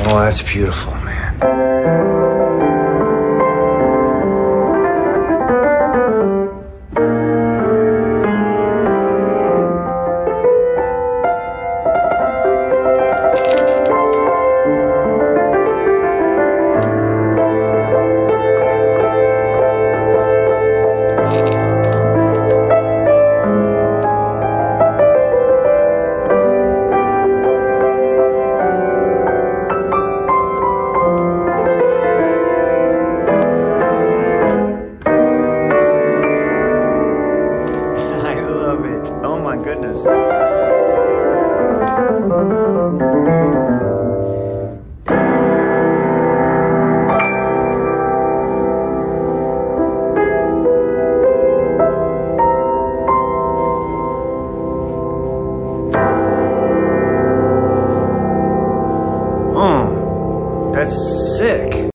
Oh, that's beautiful, man. I love it. Oh my goodness. Oh, that's sick.